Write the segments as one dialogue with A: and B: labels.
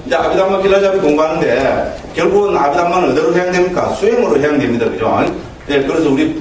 A: 이제 아비담마 길라잡이 공부하는데 결국은 아비담마는 어디로 해양됩니까? 수행으로 해양됩니다. 그죠? 예, 그래서 우리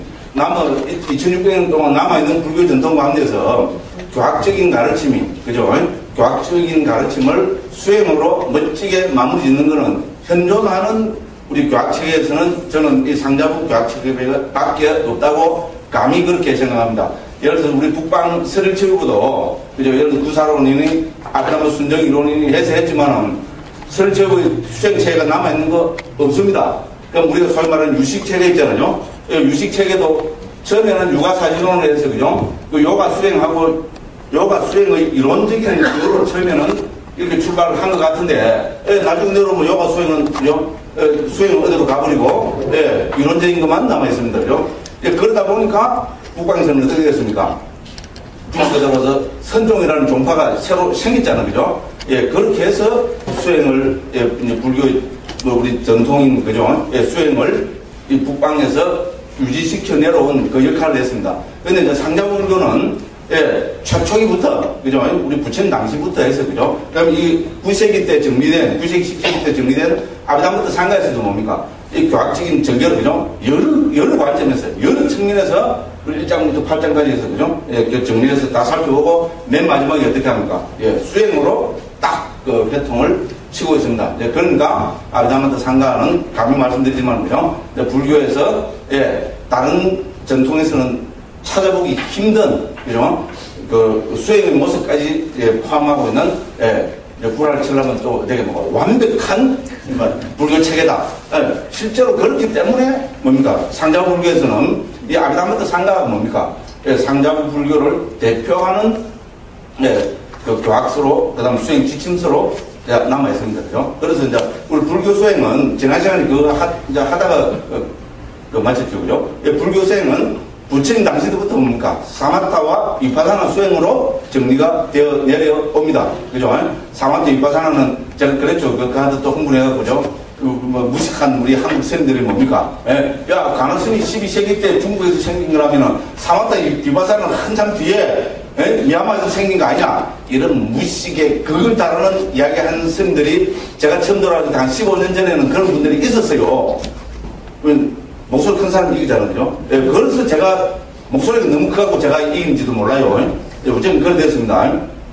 A: 2600년 동안 남아있는 불교 전통 가운데서 교학적인 가르침이, 그죠? 교학적인 가르침을 수행으로 멋지게 마무리 짓는 것은 현존하는 우리 교학체계에서는 저는 이 상자부 교학체계밖에 없다고 감히 그렇게 생각합니다. 예를 들어서 우리 북방 설일체육부도, 그죠? 예를 들어서 구사론이니 아비담마 순정 이론이니 해서 했지만은 설일체육의 수행체계가 남아있는 거 없습니다. 그럼 우리가 소위 말하는 유식체계 있잖아요. 유식체계도 처음에는 육아사진론을 해서, 그죠? 그 요가 수행하고 요가 수행의 이론적인 이유로 처음에는 이렇게 출발을 한 것 같은데, 나중에 내려오면 요가 수행은, 그죠? 수행은 어디로 가버리고, 이론적인 것만 남아있습니다. 그죠? 그러다 보니까 북방에서는 어떻게 됐습니까? 중국에 들어서 선종이라는 종파가 새로 생겼잖아요. 그죠? 그렇게 해서 수행을, 이제 불교, 우리 전통인, 그죠? 수행을 이 북방에서 유지시켜 내려온 그 역할을 했습니다. 근데 이제 상자불교는 최초기부터, 그죠? 우리 부처님 당시부터 해서, 그죠? 그럼 이 9세기 때 정리된, 9세기, 10세기 때 정리된 아비담부터 상가에서도 뭡니까? 이 교학적인 전개를, 그죠? 여러 관점에서, 여러 측면에서 1장부터 8장까지 해서, 그죠? 정리해서 다 살펴보고 맨 마지막에 어떻게 합니까? 수행으로 딱 그 회통을 치고 있습니다. 그러니까 아비담부터 상가는 감히 말씀드리지만, 그죠? 불교에서, 다른 전통에서는 찾아보기 힘든, 그죠? 그 수행의 모습까지 포함하고 있는, 불화를 치려면 또 되게 뭐 완벽한 불교 체계다. 실제로 그렇기 때문에 뭡니까? 상자부 불교에서는 이 아비담부터 상가가 뭡니까? 상자부 불교를 대표하는 그 교학서로, 그 다음 수행 지침서로 남아있습니다. 그죠? 그래서 이제 우리 불교 수행은 지난 시간에 이제 하다가 마쳤죠. 그죠? 불교 수행은 부처님 당시부터 뭡니까? 사마타와 비파사나 수행으로 정리가 되어 내려옵니다. 그죠? 사마타 비파사나는 제가 그랬죠. 그한테 또 흥분해가지고, 그죠? 무식한 우리 한국 스님들이 뭡니까? 야, 가나스님이 12세기 때 중국에서 생긴 거라면은 사마타 비파사나는 한참 뒤에 미얀마에서 생긴 거 아니야? 이런 무식의 극을 다루는 이야기 하는 스님들이 제가 처음 들어왔을 때 한 15년 전에는 그런 분들이 있었어요. 목소리 큰 사람 이기잖아요. 그죠? 그래서 제가 목소리가 너무 크고 제가 이긴지도 몰라요. 어쨌든 그렇게 됐습니다.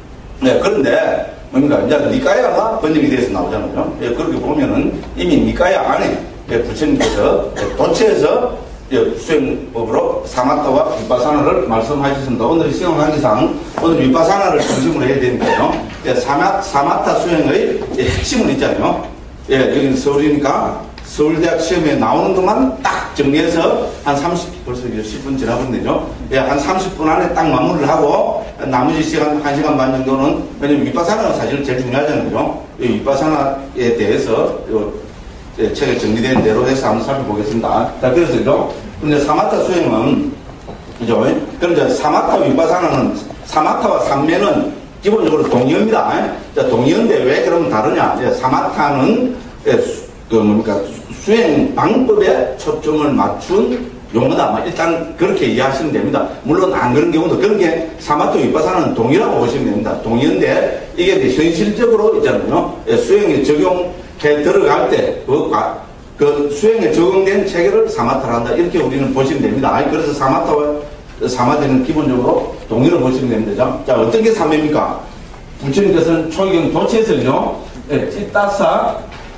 A: 그런데 뭡니까? 이제 니까야가 번역이 돼서 나오잖아요. 그렇게 보면은 이미 니까야 안에 부처님께서 도처에서 수행법으로 사마타와 윗바사나를 말씀하셨습니다. 오늘 시험 관계상 오늘 윗바사나를 중심으로 해야 되니까요. 사마타 수행의 핵심은 있잖아요. 여기는 서울이니까 서울대학 시험에 나오는 동안 딱 정리해서 한 벌써 10분 지나버렸네요. 한 30분 안에 딱 마무리를 하고 나머지 시간, 1시간 반 정도는, 왜냐면 윗바사나가 사실 제일 중요하잖아요. 이 윗바사나에 대해서 책에 정리된 대로 해서 한번 살펴보겠습니다. 자, 그래서, 그죠? 근데 사마타 수행은, 그죠? 그럼 이제 사마타 윗바사나는, 사마타와 삼매는 기본적으로 동의어입니다. 자, 동의어인데 왜 그러면 다르냐? 사마타는, 뭡니까? 수행 방법에 초점을 맞춘 용어다. 일단 그렇게 이해하시면 됩니다. 물론 안 그런 경우도 그런 게 사마타 윗바사나는 동의라고 보시면 됩니다. 동의인데 이게 이제 현실적으로 있잖아요. 수행에 적용해 들어갈 때 그 수행에 적용된 체계를 사마타라 한다. 이렇게 우리는 보시면 됩니다. 그래서 사마타와 사마타는 기본적으로 동의를 보시면 됩니다. 자, 어떤 게 삼매입니까? 부처님께서는 초기경 도체에서요. 찌따사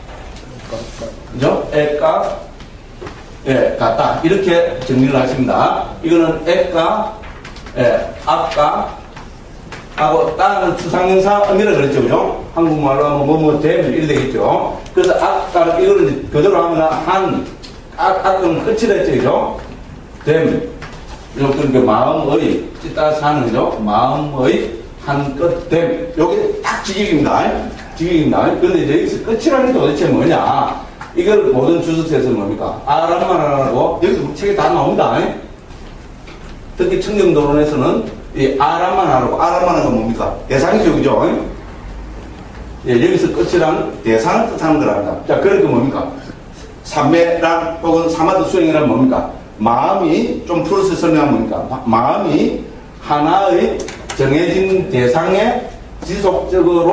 A: 그죠? 애가, 같다. 이렇게 정리를 하십니다. 이거는 애가, 아까, 하고, 따는 추상명사 의미를 그랬죠. 그죠? 한국말로 하면 됨, 이렇게 되겠죠. 그래서 아까, 이거는 그대로 하면 악은 끝이라 했죠. 그죠? 됨. 그러니까 마음의, 따라서 하는 거죠. 마음의 한 끝 됨. 요게 딱 직역입니다. 직역입니다. 그런데 이제 여기서 끝이라는 게 도대체 뭐냐? 이걸 모든 주석서에서 뭡니까? 아람만하라고 여기서 책에 다 나옵니다. 특히 청정도론에서는 이 아람만하라고 아람만하가 뭡니까? 대상이죠, 그죠? 여기서 끝이란 대상을 뜻하는 거랍니다. 자, 그러니까 뭡니까? 삼매란 혹은 사마타 수행이란 뭡니까? 마음이 좀 풀어서 설명하면 뭡니까? 마음이 하나의 정해진 대상에 지속적으로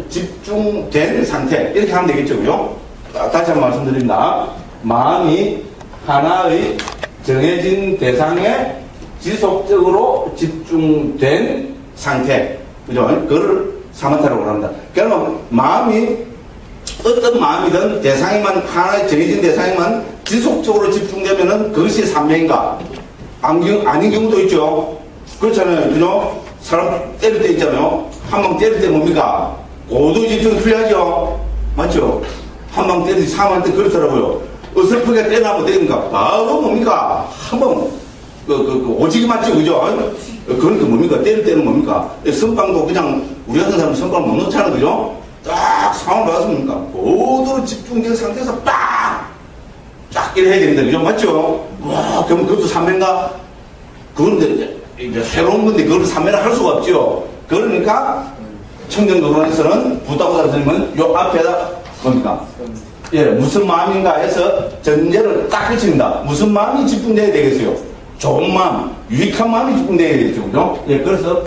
A: 집중된 상태. 이렇게 하면 되겠죠. 그죠? 다시 한번 말씀드립니다. 마음이 하나의 정해진 대상에 지속적으로 집중된 상태. 그죠? 그걸 사마타라고 합니다. 그러면 마음이 어떤 마음이든 대상에만 하나의 정해진 대상에만 지속적으로 집중되면은 그것이 삼매인가? 아닌 경우도 있죠. 그렇잖아요. 그죠? 사람 때릴 때 있잖아요. 한 방 때릴 때 뭡니까? 고도 집중이 필요하죠. 맞죠? 한 방 때릴 때 사람한테 그렇더라고요. 어설프게 때나면 되니까 바로 뭡니까? 한 방 오지게 맞죠. 그죠? 그러니까 뭡니까? 때릴 때는 뭡니까? 선빵도 그냥 우리 같은 사람 선빵 못 넣잖아요. 그죠? 딱 상황을 봤습니까? 고도로 집중된 상태에서 딱 이렇게 해야 됩니다. 그죠? 맞죠? 와, 그럼 그것도 삼매인가? 그런데 이제 새로운 건데 그걸 삼매를 할 수가 없죠. 그러니까 청정도론에서는 부다고사 선생님은 요 앞에다 뭡니까? 예, 무슨 마음인가 해서 전제를 딱 붙입니다. 무슨 마음이 집중돼야 되겠어요? 좋은 마음, 유익한 마음이 집중돼야 되겠죠. 그죠? 예, 그래서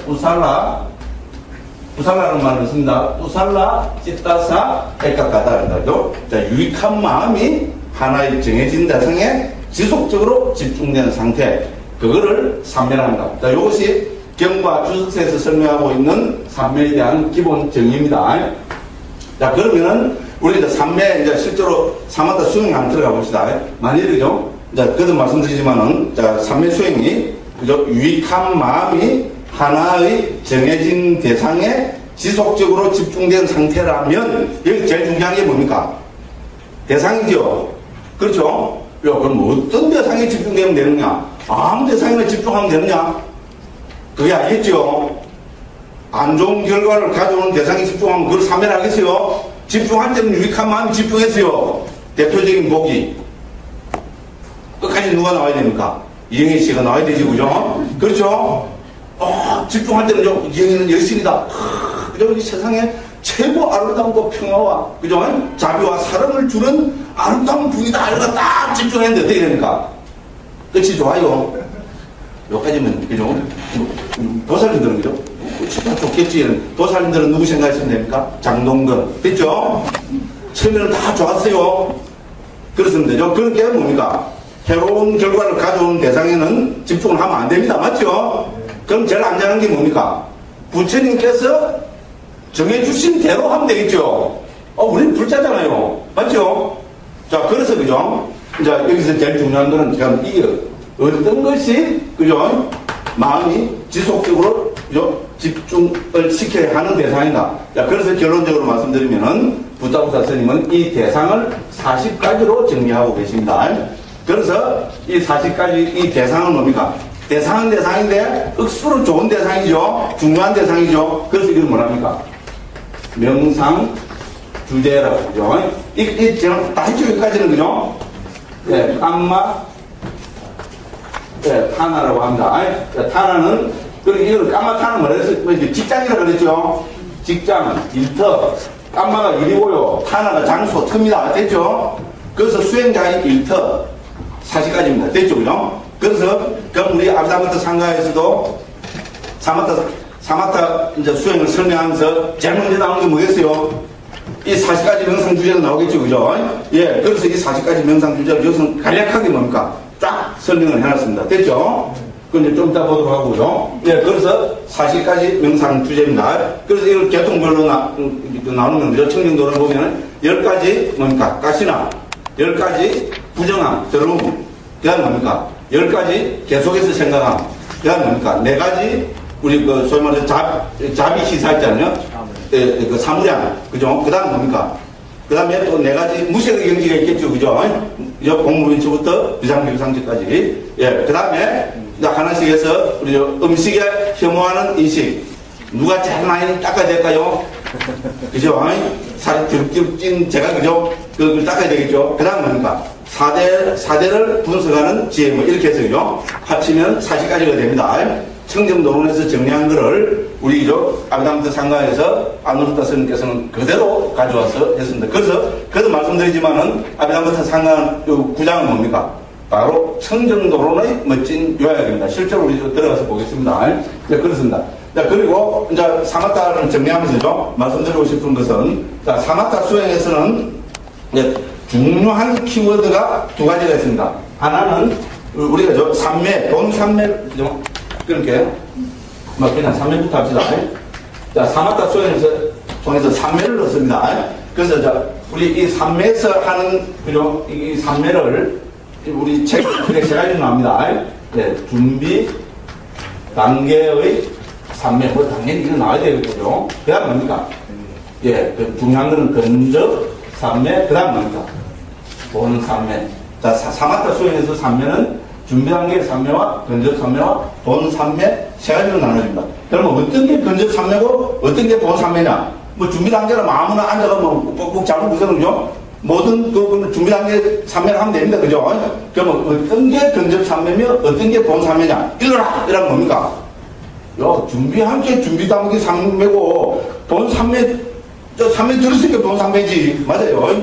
A: 우살라라는 말을 씁니다. 우살라 찌따사 에까까다 한다죠. 자, 유익한 마음이 하나의 정해진 대상에 지속적으로 집중되는 상태. 그거를 삼매랍니다. 자, 이것이 경과 주석서에서 설명하고 있는 삼매에 대한 기본 정의입니다. 자, 그러면은 우리 이제 삼매 이제 실제로 사마타 수행에 한번 들어가 봅시다. 만일이죠. 자, 그도 말씀드리지만은 자, 삼매 수행이 그죠? 유익한 마음이 하나의 정해진 대상에 지속적으로 집중된 상태라면 여기 제일 중요한 게 뭡니까? 대상이죠. 그렇죠? 그럼 어떤 대상에 집중되면 되느냐? 아무 대상에나 집중하면 되느냐? 그게 아니겠죠. 안 좋은 결과를 가져오는 대상에 집중하면 그걸 삼매를 하겠어요? 집중할 때는 유익한 마음이 집중했어요. 대표적인 목이 끝까지 누가 나와야 됩니까? 이영애 씨가 나와야 되지, 그죠? 그렇죠? 집중할 때는 이영애는 열심이다. 그죠? 이 세상에 최고 아름다움과 평화와, 그죠? 자비와 사랑을 주는 아름다운 분이다. 이러가 딱 집중했는데 어떻게 됩니까? 끝이 좋아요. 여기까지면, 그죠? 도살님들은, 그죠? 진짜 좋겠지. 도살님들은 누구 생각하시면 됩니까? 장동건. 됐죠? 처음에는 다 좋았어요. 그렇으면 되죠? 그런 게 뭡니까? 새로운 결과를 가져오는 대상에는 집중을 하면 안 됩니다. 맞죠? 그럼 제일 안전한 게 뭡니까? 부처님께서 정해주신 대로 하면 되겠죠? 우리는 불자잖아요. 맞죠? 자, 그래서, 그죠? 자, 여기서 제일 중요한 거는, 그냥 이게 어떤 것이, 그죠? 마음이 지속적으로, 그죠? 집중을 시켜야 하는 대상이다. 자, 그래서 결론적으로 말씀드리면은, 부타고사 스님은 이 대상을 40가지로 정리하고 계십니다. 그래서 이 40가지 이 대상은 뭡니까? 대상은 대상인데, 억수로 좋은 대상이죠? 중요한 대상이죠? 그래서 이걸 뭐랍니까? 명상, 주제라고, 그죠? 제가 다 했죠, 여기까지는, 그죠? 예, 깜마, 예, 타나라고 합니다. 예, 타나는, 그리고 이걸 깜마 타는 뭐라 했어요? 직장이라고 그랬죠? 직장, 일터, 깜마가 일이고요. 타나가 장소, 터입니다. 됐죠? 그래서 수행자의 일터, 40가지입니다. 됐죠, 그죠? 그래서, 그럼 우리 아비다마타 상가에서도 사마타 이제 수행을 설명하면서 제일 먼저 나오는 게 뭐겠어요? 이 40가지 명상 주제가 나오겠죠, 그죠? 예, 그래서 이 40가지 명상 주제를 여기서 간략하게 뭡니까? 쫙 설명을 해놨습니다. 됐죠? 그건 이제 좀 이따 보도록 하고요. 예, 그래서 40가지 명상 주제입니다. 그래서 이걸 계통별로 나오는 건데요. 청정도를 보면 10가지 뭡니까? 가시나, 10가지 부정함, 더러움, 그 다음 뭡니까? 10가지 계속해서 생각함, 그 다음 뭡니까? 4가지 우리 그 소위 말해서 자비 시사 있잖아요. 그 사무량, 그죠? 그 다음 뭡니까? 그 다음에 또 4가지 무색의 경지가 있겠죠, 그죠? 공무원처부터 비상비상지까지. 예, 그 다음에 하나씩 해서 우리 음식에 혐오하는 인식. 누가 제일 많이 닦아야 될까요? 그죠? 살이 듬뿍 찐 제가, 그죠? 그걸 닦아야 되겠죠? 그 다음 뭡니까? 4대를 분석하는 지혜, 뭐 이렇게 해서, 그죠? 합치면 40가지가 됩니다. 청정도론에서 정리한 거를 우리 아비다마타 상가에서 아누르타 스님께서는 그대로 가져와서 했습니다. 그래서 그래도 말씀드리지만은 아비다마타 상가 구장은 뭡니까? 바로 청정도론의 멋진 요약입니다. 실제로 우리 들어가서 보겠습니다. 네, 그렇습니다. 자, 그리고 이제 사마타를 정리하면서죠. 말씀드리고 싶은 것은, 자, 사마타 수행에서는 중요한 키워드가 두 가지가 있습니다. 하나는 우리가 산매, 돈 산매, 그죠? 그렇게 그냥 산매부터 합시다. 자, 사마타 수행에서 통해서 산매를 넣습니다. 그래서 자, 우리 이 산매에서 하는 그죠? 이 산매를 우리 책에 세 가지로 나옵니다. 네, 준비 단계의 산매, 뭐 당연히 이거 나와야 되겠죠. 그 다음 뭡니까? 예, 그 중요한 거는 근접 산매, 그 다음 뭡니까? 본 산매. 자, 사마타 수행에서 산매는 준비 단계의 산매와 근접 산매와 본 산매 세 가지로 나눠집니다. 그러면 어떤 게 근접 산매고 어떤 게 본 산매냐? 뭐 준비 단계는 아무나 앉아가 뭐 꼭 잘못 보세요. 모든 그 준비 단계 산매를 하면 됩니다. 그죠? 그러면 어떤 게 근접 산매며 어떤 게 본 산매냐? 읽어라! 이란 뭡니까? 준비한 게 준비 단계 산매고 본 산매, 산매 들었으니까 본 산매지. 맞아요.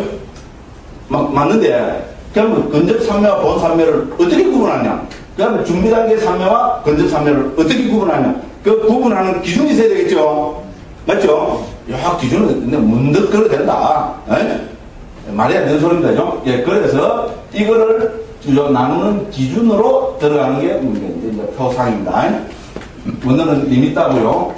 A: 맞는데, 그러면 근접 산매와 본 산매를 어떻게 구분하냐? 그 다음에 준비 단계 산매와 근접 산매를 어떻게 구분하냐? 그 구분하는 기준이 있어야 되겠죠? 맞죠? 야, 기준은 근데 문득 걸어야 된다. 말이 안 되는 소리입니다. 죠? 예, 그래서 이거를 나누는 기준으로 들어가는 게 이제 표상입니다. 원어는 리미따고요.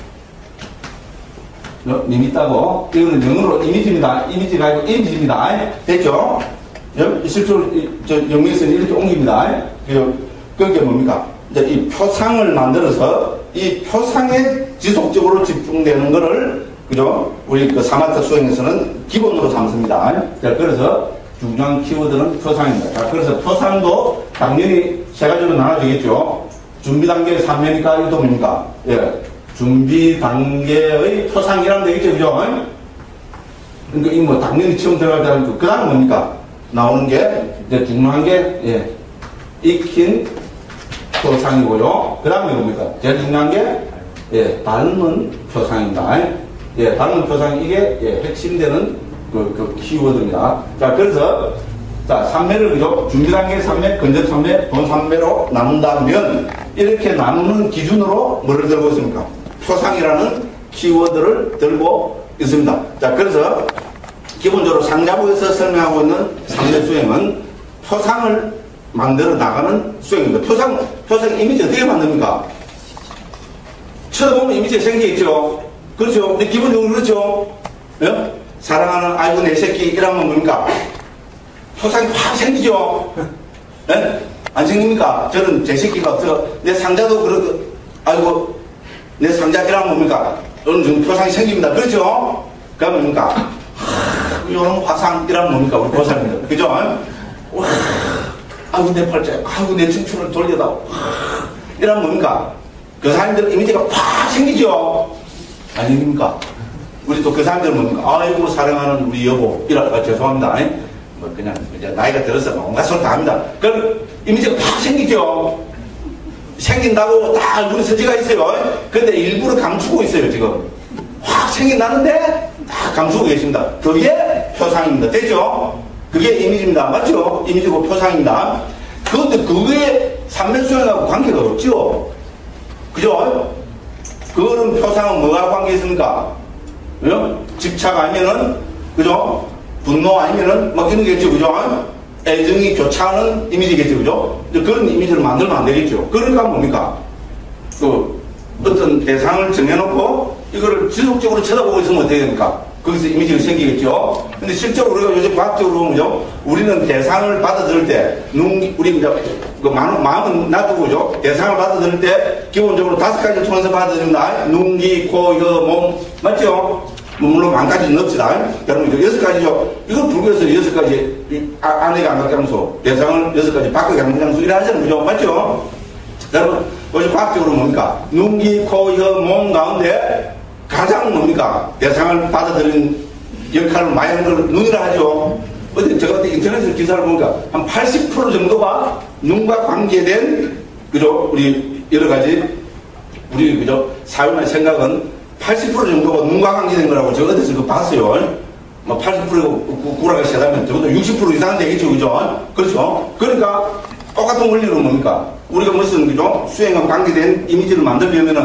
A: 리미따고, 이거는 영어로 이미지입니다. 이미지가 아니고 이미지입니다. 됐죠? 실제로 영미에서는 이렇게 옮깁니다. 그게 뭡니까? 이제 이 표상을 만들어서 이 표상에 지속적으로 집중되는 거를, 그죠? 우리 그 사마타 수행에서는 기본으로 삼습니다. 자, 그래서 중요한 키워드는 표상입니다. 자, 그래서 표상도 당연히 세 가지로 나눠지겠죠. 준비 단계의 산매니까 이것도 뭡니까? 예. 준비 단계의 표상이라면 되겠죠. 그죠? 그러니까 이 뭐 당연히 처음 들어갈 때는 그 다음 뭡니까? 나오는 게 이제 중요한 게, 예. 익힌 표상이고요. 그 다음에 뭡니까? 제일 중요한 게, 예. 닮은 표상입니다. 예. 닮은 표상이 이게, 예. 핵심되는 그 키워드입니다. 자, 그래서 자, 산매를 그죠? 준비 단계 산매, 근접 산매, 본 산매로 나눈다면 이렇게 나누는 기준으로 뭐를 들고 있습니까? 표상이라는 키워드를 들고 있습니다. 자, 그래서 기본적으로 상자부에서 설명하고 있는 산매 수행은 표상을 만들어 나가는 수행입니다. 표상 이미지 어떻게 만듭니까? 쳐다보면 이미지가 생기겠죠? 그렇죠? 근데 기본적으로 그렇죠? 예? 사랑하는 아이고 내 새끼 이러면 뭡니까? 표상이 확 생기죠? 네? 안 생깁니까? 저는 제 새끼가 없어. 내 상자도 그렇고, 아이고, 내 상자 이러면 뭡니까? 어느 정도 표상이 생깁니다. 그렇죠? 그러면 뭡니까? 이런 화상 이러면 뭡니까? 우리 보살입니다. 그죠? 와, 아이고, 내 팔자, 아이고, 내 청춘을 돌려다. 이러면 뭡니까? 그 사람들 이미지가 확 생기죠? 안 생깁니까? 우리 또 그 사람들은 뭡니까? 아이고, 사랑하는 우리 여보. 죄송합니다. 뭐 그냥 이제 나이가 들어서 온갖 소리 다 합니다. 그럼 이미지가 확 생기죠. 생긴다고 다 얼굴에 서지가 있어요. 근데 일부러 감추고 있어요. 지금 확 생긴다는데 다 감추고 계십니다. 그게 표상입니다. 됐죠? 그게 이미지입니다. 맞죠? 이미지고 표상입니다. 그런데 그게 산매수행하고 관계가 없죠. 그죠? 그거는 표상은 뭐가 관계 있습니까? 그죠? 집착 아니면은 그죠? 분노 아니면은 막 이런 게겠죠. 그죠? 애정이 교차하는 이미지겠죠. 그죠? 그런 이미지를 만들면 안 되겠죠. 그러니까 뭡니까? 그 어떤 대상을 정해놓고 이거를 지속적으로 쳐다보고 있으면 어떻게 됩니까? 거기서 이미지가 생기겠죠. 근데 실제로 우리가 요즘 과학적으로 보면요. 우리는 대상을 받아들일 때 우리 이제 그 마음은 놔두고 그죠? 대상을 받아들일 때 기본적으로 5가지를 통해서 받아들입니다. 눈, 귀, 코, 혀, 몸. 맞죠? 물론 10가지는 넣읍시다. 여러분, 6가지죠. 이건 불교에서 6가지, 안에가 안 갖게 하면서, 대상을 6가지 바꾸게 하는 장소, 이래 하잖아요. 그죠? 맞죠? 여러분, 요즘 과학적으로 뭡니까? 눈, 귀, 코, 혀, 몸 가운데 가장 뭡니까? 대상을 받아들이는 역할을 많이 하는 걸 눈이라 하죠. 어제 제가 그때 인터넷에서 기사를 보니까 한 80% 정도가 눈과 관계된, 그죠? 우리 여러 가지, 우리, 그죠? 사회나 생각은 80% 정도가 눈과 관계된 거라고 제가 어디서 그거 봤어요. 뭐 80%가 구라가 세다면 적어도 60% 이상은 되겠죠. 그죠? 그렇죠? 그러니까 똑같은 원리로 뭡니까? 우리가 무슨, 그죠? 수행과 관계된 이미지를 만들려면은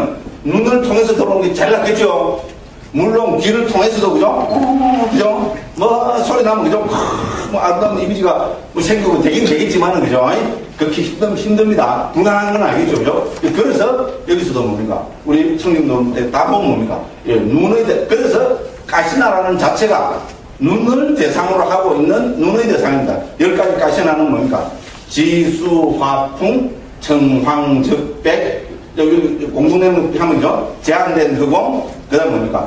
A: 눈을 통해서 들어오는 게 제일 낫겠죠? 물론 귀를 통해서도, 그죠? 그죠? 뭐, 소리 나면, 그죠? 뭐, 아름다운 이미지가 뭐 생기고 되긴 되겠지만은, 그죠? 그렇게 힘듭니다. 불가능한 건 알겠죠? 그죠? 그래서 여기서도 뭡니까? 우리 청림도 다 보면 뭡니까? 예, 그래서 가시나라는 자체가 눈을 대상으로 하고 있는 눈의 대상입니다. 10가지 가시나는 뭡니까? 지수, 화풍, 청황, 적백, 여기 공통된 하면요. 제한된 흑공, 그 다음 뭡니까?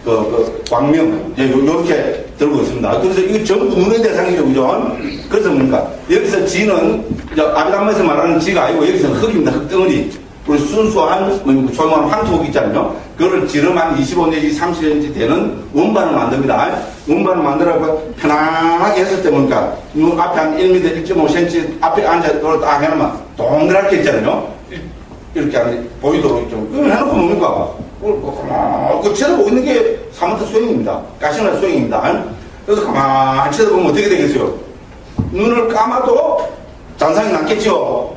A: 광명, 요렇게 들고 있습니다. 그래서 이거 전부 눈의 대상이죠, 그죠? 그래서 뭡니까? 여기서 지는, 아비담에서 말하는 지가 아니고 여기서 흙입니다, 흙덩어리. 우리 순수한, 조용한 황토 있잖아요. 그거를 지름 한 25내지 30cm 되는 원반을 만듭니다. 원반을 만들어서 편안하게 했을 때 뭡니까? 눈 앞에 한 1m, 1.5cm 앞에 앉아서 딱 해놓으면 동그랗게 있잖아요. 이렇게 보이도록 좀 해놓고 뭡니까? 그 쳐다보고 있는 게 사무터 수행입니다. 가시나 수행입니다. 그래서 가만히 쳐다보면 어떻게 되겠어요? 눈을 감아도 잔상이 남겠죠?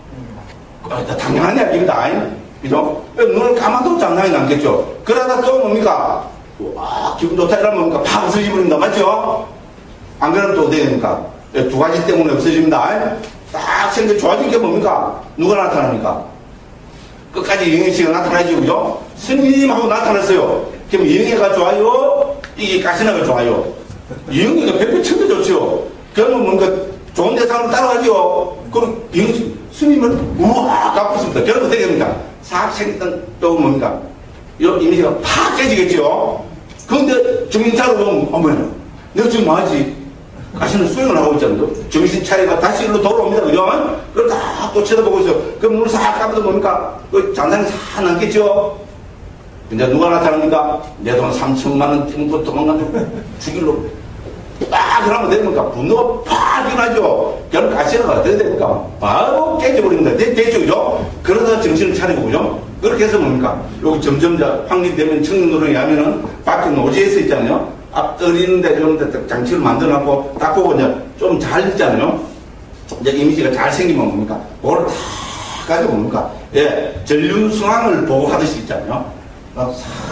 A: 당연한 이야기입니다. 그죠? 눈을 감아도 잔상이 남겠죠? 그러다 또 뭡니까? 와, 기분 좋다 이러면 뭡니까? 팍 없어지버립니다. 맞죠? 안 그러면 또 어떻게 됩니까? 두 가지 때문에 없어집니다. 딱 생겨 좋아진 게 뭡니까? 누가 나타납니까? 끝까지 영애씨가 나타나죠, 그죠? 스님하고 나타났어요. 그럼 영애가 좋아요? 이게 가시나가 좋아요? 영애가 100배 천배 좋죠? 그러면 뭔가 좋은 대상으로 따라가죠? 그럼 영애씨, 스님은 우와, 갚았습니다. 그러면 어떻게 됩니까? 싹 생겼던 또 뭡니까? 이 이미지가 팍 깨지겠죠? 그런데 정신차려 보면, 어머나, 내가 지금 뭐하지? 가시는 수행을 하고 있잖아요. 정신 차리가 다시 일로 돌아옵니다. 그죠? 그걸 다 또 쳐다보고 있어요. 그럼 눈을 싹 감아도 뭡니까? 그 잔상이 싹 남겠죠? 근데 누가 나타납니까? 내 돈 3천만 원 띵고 도망가지고 죽일로. 딱 그러면 됩니까? 분노가 팍 일어나죠? 결국 가시는 어떻게 됩니까? 바로 깨져버립니다. 됐죠? 그죠? 그러다 정신을 차리고, 그죠? 그렇게 해서 뭡니까? 여기 점점 확립되면 청년노릇이 하면은 밖에 노지에서 있잖아요. 앞떨이는데 좀 장치를 만들어놓고 딱 보고 이제 좀 잘 있잖아요. 이제 이미지가 잘 생기면 뭡니까? 그걸 다 가지고 뭡니까? 예, 전륜승황을 보고 하듯이 있잖아요. 싹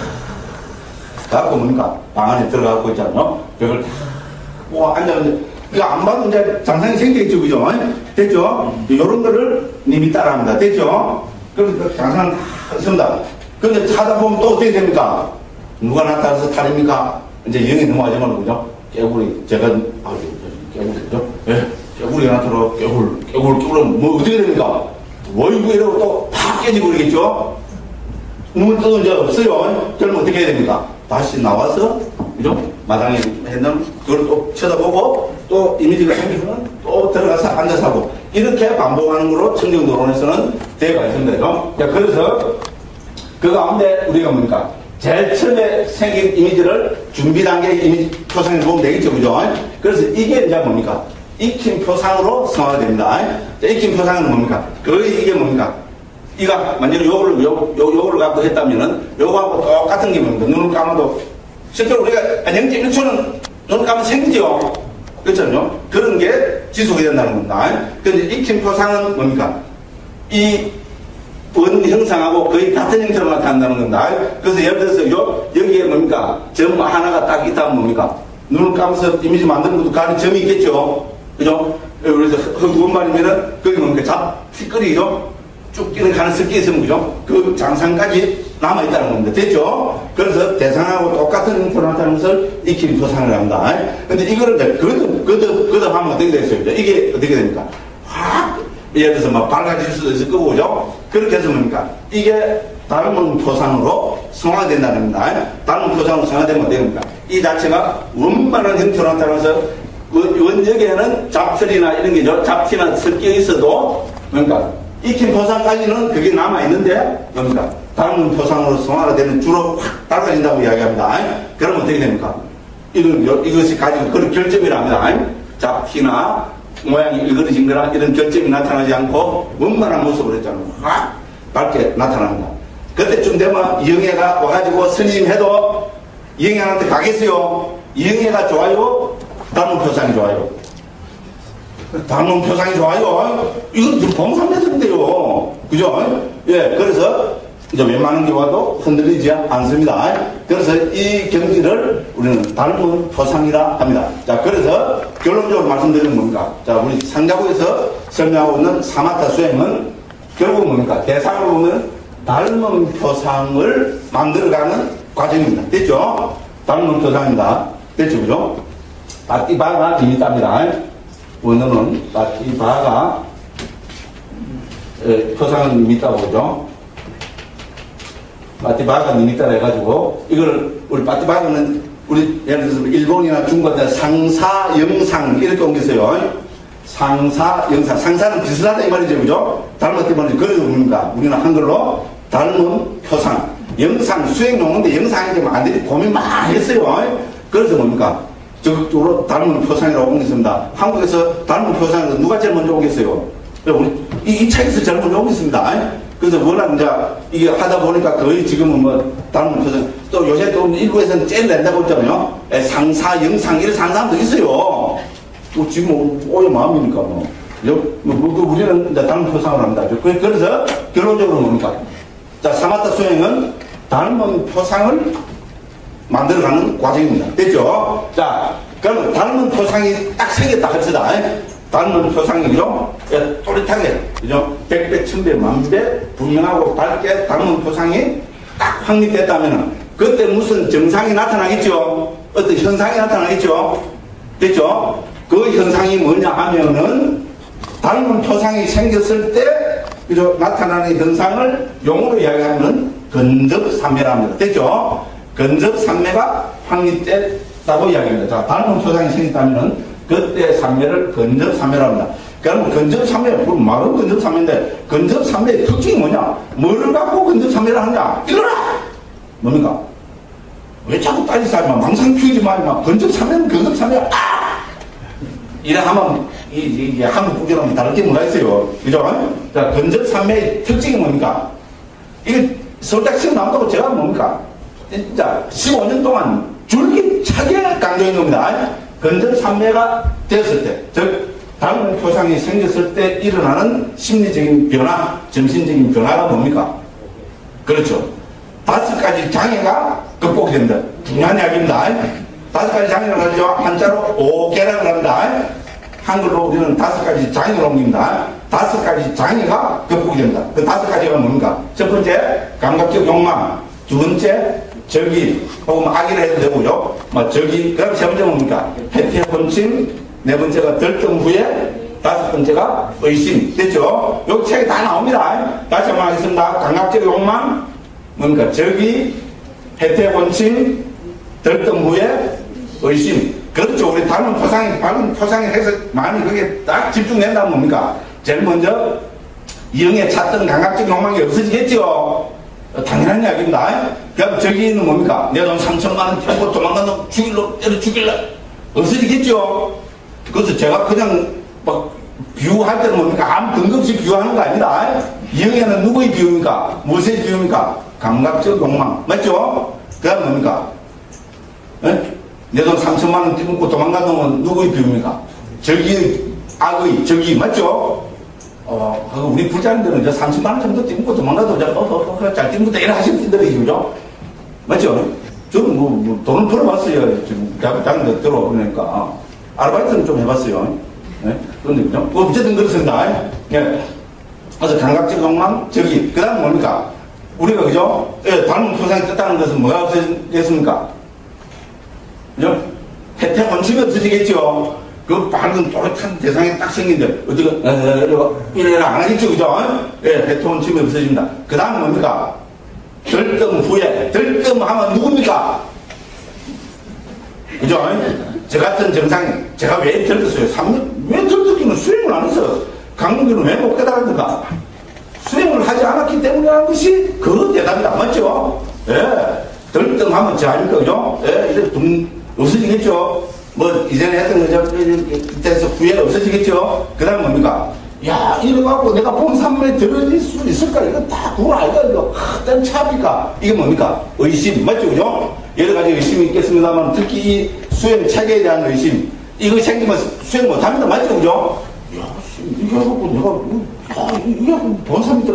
A: 갖고 뭡니까? 방 안에 들어가고 있잖아요. 그걸 다 보고 앉아서 이거 안 봐도 이제 장상이 생겨있죠, 그죠? 됐죠? 이런 거를 님이 따라합니다. 됐죠? 그래서 장상은 다 있습니다. 근데 찾아보면 또 어떻게 됩니까? 누가 나타나서 탈입니까? 이제 영이 넘어가자면, 그죠? 깨구리, 제가, 깨구리, 그죠? 예, 깨구리가 나타나, 깨구리, 뭐, 어떻게 됩니까? 어이구, 이러고 또 팍 깨지고 그러겠죠? 눈을 떠도 이제 없어요. 그러면 어떻게 해야 됩니까? 다시 나와서, 그죠? 마당에 했는 그걸 또 쳐다보고, 또 이미지가 생기면 또 들어가서 앉아서 하고, 이렇게 반복하는 거로 청정도론에서는 대가 있습니다. 그죠? 자, 그래서, 그 가운데 우리가 뭡니까? 제일 처음에 생긴 이미지를 준비 단계 이미지 표상에 보면 되겠죠, 그죠? 그래서 이게 이제 뭡니까? 익힌 표상으로 성화됩니다. 익힌 표상은 뭡니까? 거의 이게 뭡니까? 이가 만약에 요거를 갖고 했다면은 요거하고 똑같은 게 뭡니까? 눈을 감아도 실제로 우리가 0.1초는 눈을 감아도 생기죠. 그렇잖아요. 그런 게 지속이 된다는 겁니다. 그런데 익힌 표상은 뭡니까? 이 원 형상하고 거의 같은 형태로 나타난다는 겁니다. 그래서 예를 들어서 여기에 뭡니까? 점 하나가 딱 있다면 뭡니까? 눈을 감아서 이미지 만드는 것도 가는 점이 있겠죠. 그죠? 그래서 흑원반이면은 거기 뭡니까? 티끌이죠? 쭉 끼는 가능성이 있으면 그죠? 그 장상까지 남아있다는 겁니다. 됐죠? 그래서 대상하고 똑같은 형태로 나타나는 것을 익힌 표상을 합니다. 근데 이거를 그것도 하면 어떻게 되겠어요? 이게 어떻게 됩니까? 확 예를 들어서 막 밝아질 수도 있을 거고, 그죠? 그렇게 해서 뭡니까? 이게 다른 표상으로 성화된다는 겁니다. 다른 표상으로 성화되면 어떻게 됩니까? 이 자체가 원만한 형태로 나타나서 원역에는 잡설이나 이런 게죠. 잡티나 섞여 있어도 뭡니까? 익힌 표상까지는 그게 남아있는데 뭡니까? 다른 표상으로 성화가 되면 주로 확 달라진다고 이야기합니다. 그러면 어떻게 됩니까? 이것이 가지고 그런 결점이랍니다. 잡티나 모양이 일그러진 거나 이런 결점이 나타나지 않고 원만한 모습으로 했잖아요. 확 밝게 나타납니다. 그때쯤 되면 영애가 와가지고 스님해도 영애한테 가겠어요. 영애가 좋아요? 다른 표상이 좋아요? 다른 표상이 좋아요? 이건 좀 봉산매설인데요. 그죠? 예, 그래서 이제 웬만한 경우도 흔들리지 않습니다. 그래서 이 경지를 우리는 닮은 표상이라 합니다. 자, 그래서 결론적으로 말씀드리는 뭡니까? 자, 우리 상자부에서 설명하고 있는 사마타 수행은 결국 뭡니까? 대상을 보면 닮은 표상을 만들어가는 과정입니다. 됐죠? 닮은 표상입니다. 됐죠? 그죠? 바티바가 재밌답니다. 원어는 바티바가 표상은 재밌다고 그죠? 바티바가 재밌다고 해가지고 이걸 우리 바티바가는 우리 예를 들어서 일본이나 중국한테 상사 영상 이렇게 옮겼어요. 상사 영상 상사는 비슷하다 이 말이죠. 그죠? 닮았다 이 말이죠. 그래서 뭡니까? 우리는 한글로 닮은 표상 영상 수행 용어인데 영상이 되면 안 되지 고민 많이 했어요. 그래서 뭡니까? 적극적으로 닮은 표상이라고 옮겼습니다. 한국에서 닮은 표상에서 누가 제일 먼저 옮겼어요? 우리 이 책에서 제일 먼저 옮겼습니다. 그래서 워낙 이제 이게 하다 보니까 거의 지금은 뭐 닮은 표상 또 요새 또 일부에서는 제일 낸다고 했잖아요. 상사 영상 이런 상사도 있어요. 지금 오해 마음이니까 우리는 이제 닮은 표상을 합니다. 그래서 결론적으로 뭡니까? 자, 사마타 수행은 닮은 표상을 만들어가는 과정입니다. 됐죠? 자, 그러면 닮은 표상이 딱 생겼다 합시다. 닮은 표상이죠? 또렷하게, 그죠? 백배, 천배, 만배, 분명하고 밝게 닮은 표상이 딱 확립됐다면, 그때 무슨 증상이 나타나겠죠? 어떤 현상이 나타나겠죠? 됐죠? 그 현상이 뭐냐 하면은, 닮은 표상이 생겼을 때, 그죠? 나타나는 현상을 용어로 이야기하면 근접삼매랍니다. 됐죠? 근접삼매가 확립됐다고 이야기합니다. 자, 닮은 표상이 생겼다면 그때 삼매를 근접삼매랍니다. 그러면 근접삼매, 말은 근접삼매인데 근접삼매의 특징이 뭐냐? 뭐를 갖고 근접삼매를 하느냐? 이거라! 뭡니까? 왜 자꾸 따지지 말마 망상 피우지 말마 근접삼매는 근접삼매야. 이래 하면 이 한국 국어랑 다를 게 뭐가 있어요. 그죠? 자, 근접삼매의 특징이 뭡니까? 이게 서울대학 시험 나온다고 제가 뭡니까? 진짜 15년 동안 줄기차게 강조한 겁니다. 근접삼매가 되었을 때, 즉 닮은 표상이 생겼을 때 일어나는 심리적인 변화, 정신적인 변화가 뭡니까? 그렇죠. 5가지 장애가 극복이 됩니다. 중요한 이야기입니다. 5가지 장애를 가지고 한자로 오개라고 합니다. 한글로 우리는 5가지 장애를 옮깁니다. 5가지 장애가 극복이 됩니다. 그 5가지가 뭡니까? 첫 번째, 감각적 욕망. 두 번째, 적이, 혹은 악이라 해도 되고요. 적이, 그 다음 세 번째 뭡니까? 해태 혼침. 네 번째가 들뜸 후에. 5번째가 의심. 됐죠? 여기 책에 다 나옵니다. 다시 한번 하겠습니다. 감각적 욕망. 뭡니까? 적이, 해태 혼침, 들뜸 후에, 의심. 그렇죠. 우리 닮은 표상이 해서 많이 그게 딱 집중된다면 뭡니까? 제일 먼저, 영에 찼던 감각적 욕망이 없어지겠죠? 당연한 이야기입니다. 그럼 저기는 뭡니까? 내 돈 3천만 원 펴고 도망가는 때려 죽일래? 없어지겠죠? 그래서 제가 그냥 막 비유할 때는 뭡니까? 아무 근거 없이 비유하는 거 아니다. 영에는 누구의 비유입니까? 무엇의 비유입니까? 감각적 욕망. 맞죠? 그 다음 뭡니까? 내 돈 3천만 원 펴고 도망가는 건 누구의 비유입니까? 악의, 적이. 맞죠? 우리 부자님들은 이제 30만 원 정도 띄고 도망가도 잘 띄고다 이래 하시는 분들이 그죠? 맞죠? 저는 돈을 벌어봤어요. 지금 대학교 들어오니까. 아르바이트는 좀 해봤어요. 네? 그런데 그죠? 어쨌든 그렇습니다. 예. 그래서 감각적 욕망, 적이. 그 다음 뭡니까? 우리가 그죠? 예, 닮은 표상이 떴다는 것은 뭐가 없어지겠습니까? 그죠? 혜택 원칙이 없어지겠죠? 그 밝은 또렷한 대상이 딱 생긴데, 어떻게, 이래라 안 하겠죠, 그죠? 예, 혜택 원칙이 없어집니다. 그 다음 뭡니까? 들뜸 후에, 들뜸하면 누굽니까? 그죠? 저 같은 정상이, 제가 왜 들떴어요? 3년, 왜 들떴기는 수행을 안 해서, 강릉교는 왜 못 깨달았는가? 수행을 하지 않았기 때문이라는 것이 그 대답이다. 맞죠? 예. 들뜸하면 저 아닙니까? 그죠? 예, 이제 없어지겠죠? 이전에 했던 거죠? 이때에서 후회 없어지겠죠? 그 다음 뭡니까? 야, 이래갖고 내가 본 산물에 들어질 수 있을까? 이거 다 구라 아이가? 이거 큰 차입니까? 이게 뭡니까? 의심. 맞죠? 그죠? 여러 가지 의심이 있겠습니다만 특히 이 수행 체계에 대한 의심. 이거 생기면 수행 못합니다. 맞죠? 그죠? 야, 이게 하고 내가, 이게 본 산물에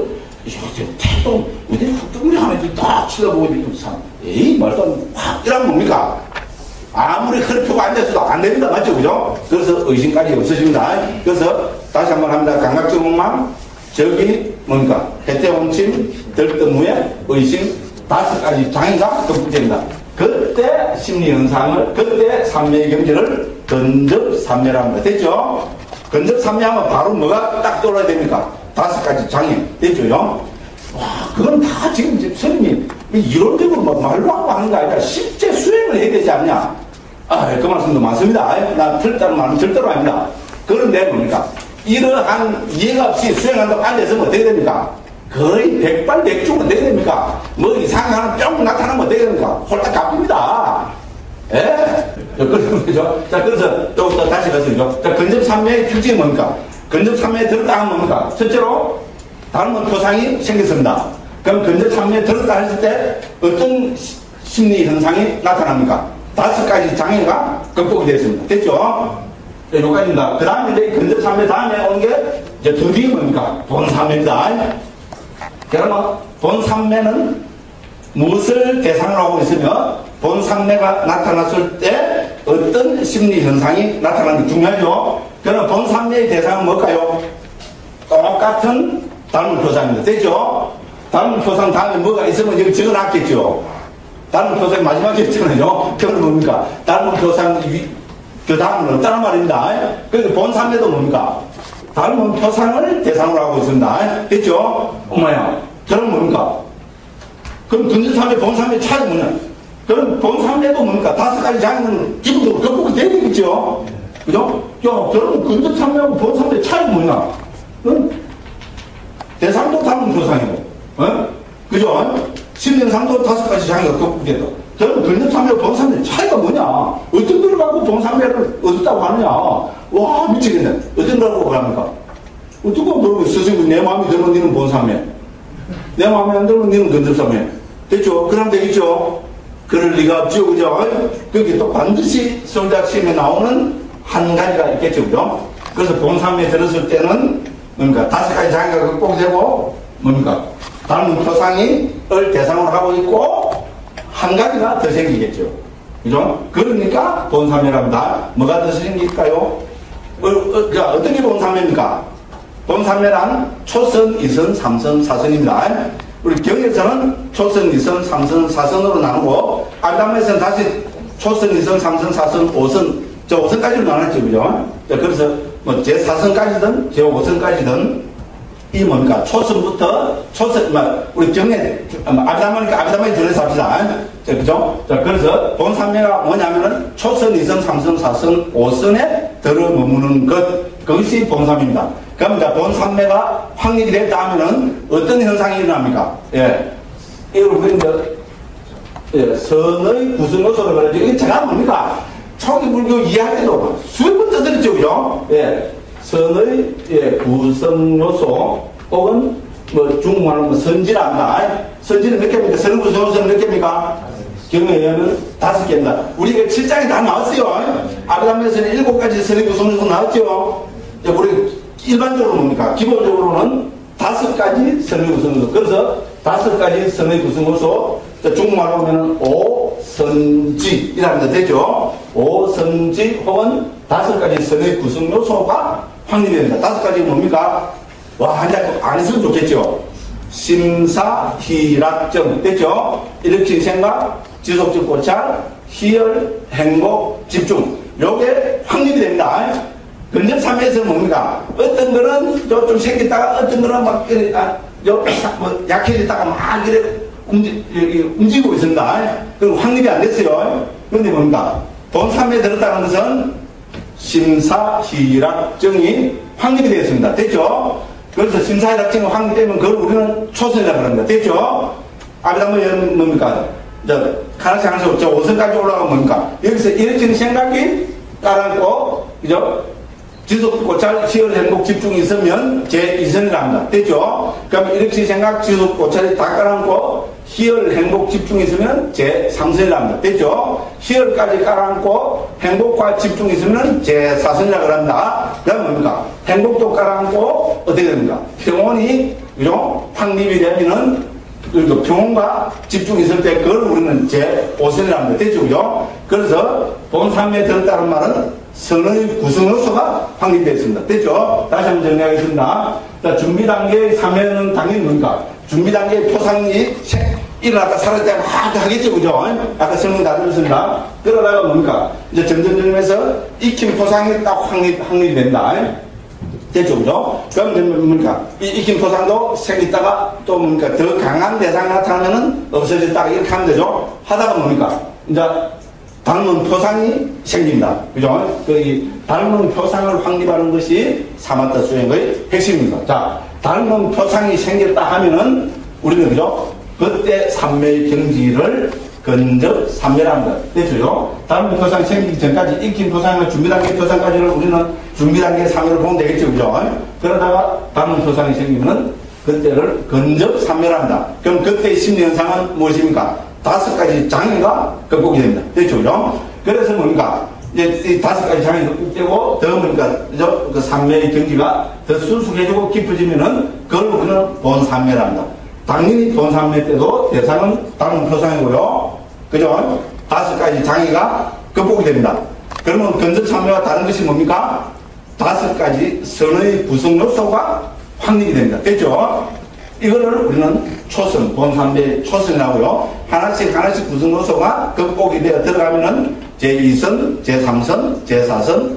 A: 태동, 어디 흙덩어리 하나 딱 쳐다보고 에이, 말도 확, 이러면 뭡니까? 아무리 허리표가 앉아서도 안 됩니다. 맞죠? 그죠? 그래서 의심까지 없어집니다. 그래서 다시 한번 합니다. 감각적응망, 저기 뭡니까? 해태홍침, 들뜬후에 의심, 5가지 장애가 극복됩니다. 그때 심리현상을, 그때 삼매의 경지를 근접삼매라고 합니다. 됐죠? 근접삼매하면 바로 뭐가 딱 떠올라야 됩니까? 5가지 장애. 됐죠? 와, 그건 다 지금 선생님이 이론적으로 말로 하고 하는 거 아니라 실제 수행을 해야 되지 않냐? 아, 그 말씀도 많습니다. 나 틀다는 말은 절대로 아닙니다. 그런데 뭡니까? 이러한 이해가 없이 수행한다고 앉아서면 어떻게 됩니까? 거의 백발백중은 어떻게 됩니까? 뭐 이상한 하나 뿅 나타나면 어떻게 됩니까? 홀딱 갚힙니다. 예? 그죠? 자, 그래서 또 다시 가서, 자, 근접삼매의 규칙이 뭡니까? 근접삼매에 들었다 하면 뭡니까? 첫째로, 다른 표상이 생겼습니다. 그럼 근접삼매에 들었다 했을 때 어떤 심리 현상이 나타납니까? 5가지 장애가 극복이 되었습니다. 됐죠? 네, 여기까지입니다. 그 다음에 이제 근접삼매 다음에 오는 게 이제 드디어 뭡니까? 본삼매입니다. 그러면 본삼매는 무엇을 대상으로 하고 있으며 본삼매가 나타났을 때 어떤 심리 현상이 나타나는 게 중요하죠. 그러면 본삼매의 대상은 뭘까요? 똑같은 닮은 표상입니다. 됐죠? 닮은 표상 다음에 뭐가 있으면 여기 적어놨겠죠. 닮은 표상이 마지막에 있잖아요. 그건 뭡니까? 닮은 표상 그 다음은 없다는 말입니다. 그래서 본삼매도 뭡니까? 닮은 표상을 대상으로 하고 있습니다. 됐죠? 엄마야, 저는 뭡니까? 그럼 근접삼매, 본삼매 차이 뭐냐? 그럼 본삼매도 뭡니까? 5가지 장애는 기본적으로 극복이 돼야 되겠죠? 그죠? 야, 그럼 근접삼매하고 본삼매 차이 뭐냐? 대상도 닮은 표상이고, 그죠? 심리상도 5가지 장애가 극복된다. 저는 근접삼매와 본삼매 차이가 뭐냐? 어떤 걸 갖고 본삼매를 얻었다고 하느냐? 와, 미치겠네. 어떤 걸 갖고 합니까? 어떤 거 모르고 스승님, 내 마음이 들면 니는 본삼매, 내 마음에 안 들면 니는 근접삼매. 됐죠? 그럼 되겠죠? 그럴 리가 없죠. 그죠? 그게 또 반드시 서울대학 시험에 나오는 한 가지가 있겠죠. 그죠? 그래서 본삼매에 들었을 때는 뭡니까? 5가지 장애가 극복되고 뭡니까? 다른 표상을 대상으로 하고 있고 한 가지가 더 생기겠죠. 그죠? 그러니까 본삼매랍니다. 뭐가 더 생길까요? 어떤 게 본삼매입니까? 본삼매란 초선, 2선, 3선, 4선입니다. 우리 경에서는 초선, 2선, 3선, 4선으로 나누고 아담에서는 다시 초선, 2선, 3선, 4선, 5선, 저 5선까지로 나눴죠. 그죠? 그래서 뭐 제4선까지든 제5선까지든 이 뭡니까? 초선부터 초선, 우리 경에 아비담하니까 아비담하게 들어서 합시다. 그죠? 자, 그래서 본삼매가 뭐냐면은 초선, 2선, 3선, 4선, 5선에 들어 머무는 것, 그것이 본삼매입니다. 그럼 이제 본삼매가 확립이 됐다 하면은 어떤 현상이 일어납니까? 예. 이걸 우리 이제, 선의 구성 요소를 그러죠. 이게 제가 뭡니까? 초기 불교 이해할 때도 수백 번 떠들었죠. 그죠? 예. 선의 구성 요소 혹은 뭐 중국말로 뭐 선지란다. 선지는 몇 개입니까? 선의 구성 요소는 몇 개입니까? 경우에 의하면 5개입니다. 우리가 7장에 다 나왔어요. 아브라함에서는 7가지 선의 구성 요소 나왔죠. 우리 일반적으로 뭡니까? 기본적으로는 5가지 선의 구성 요소. 그래서 5가지 선의 구성 요소, 중국말로 하면은 오선지이라는 거 되죠. 오선지 혹은 5가지 선의 구성 요소가 확립이 됩니다. 5가지 뭡니까? 와, 한자 안 했으면 좋겠죠. 심사희락정 됐죠? 일으킨 생각, 지속적 고찰, 희열, 행복, 집중. 요게 확립이 됩니다. 근접삼매에서는 뭡니까? 어떤 거는 좀 생겼다가 어떤 거는 막 약해졌다가 막 이래 움직이고 있습니다. 그럼 확립이 안 됐어요. 그런데 뭡니까? 본삼매에 들었다는 것은 심사희락정이 확립이 되었습니다. 됐죠? 그래서 심사희락정이 확립되면 그걸 우리는 초선이라고 합니다. 됐죠? 아비담은 뭡니까? 하나씩 하나씩 5선까지 올라가면 뭡니까? 여기서 이렇게 생각이 따라앉고, 그죠? 지속, 고찰, 희열, 행복, 집중이 있으면 제2선이라 합니다. 됐죠? 그러면 이렇게 생각, 지속, 고찰이 다 깔아앉고, 희열, 행복, 집중이 있으면 제3선이라 합니다. 됐죠? 희열까지 깔아앉고 행복과 집중이 있으면 제4선이라고 한다. 그 다음 뭡니까? 행복도 깔아앉고 어떻게 됩니까? 평온이, 그죠? 확립이 되면은 그 평온과 집중이 있을 때 그걸 우리는 제5선이라 합니다. 됐죠? 그죠? 그래서 본산매에 들었다는 말은 선의 구성 요소가 확립되어 있습니다. 됐죠? 다시 한번 정리하겠습니다. 자, 준비 단계의 3회는 당연히 뭡니까? 준비 단계의 토상이 일어났다 사라졌다 막 하겠죠, 그죠? 아까 설명 다 드렸습니다. 그러다가 뭡니까? 이제 점점점에서 익힘 토상이 딱 확립이 된다. 됐죠, 그죠? 그럼 뭡니까? 이 익힘 토상도 생기다가 또 뭡니까? 더 강한 대상이 나타나면은 없어졌다. 이렇게 하면 되죠? 하다가 뭡니까? 이제 닮은 표상이 생깁니다. 그죠? 이 닮은 표상을 확립하는 것이 사마타 수행의 핵심입니다. 자, 닮은 표상이 생겼다 하면은 우리는 그죠? 그때 삼매의 경지를 근접 삼매랍니다. 됐죠? 닮은 표상이 생기기 전까지 익힌 표상이나 준비 단계 표상까지를 우리는 준비 단계 3매를 보면 되겠죠. 그죠? 그러다가 닮은 표상이 생기면은 그때를 근접 삼매랍니다. 그럼 그때의 심리 현상은 무엇입니까? 5가지 장애가 극복이 됩니다. 됐죠? 그죠? 그래서 뭡니까? 이제 이 5가지 장애가 극복되고, 더 뭡니까? 그 삼매의 경지가 더 순수해지고 깊어지면은, 그걸 우리는 본삼매랍니다. 당연히 본삼매 때도 대상은 다른 표상이고요. 그죠? 5가지 장애가 극복이 됩니다. 그러면 근접삼매와 다른 것이 뭡니까? 5가지 선의 구성 요소가 확립이 됩니다. 됐죠? 이거를 우리는 초선, 본삼매 초선이라고요. 하나씩 구성 요소가 극복이 되어 들어가면은 제2선, 제3선, 제4선,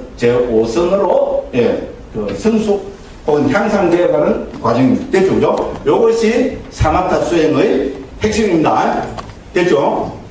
A: 제5선으로 그 성숙 혹은 향상되어가는 과정입니다. 됐죠? 그죠? 이것이 사마타 수행의 핵심입니다. 됐죠?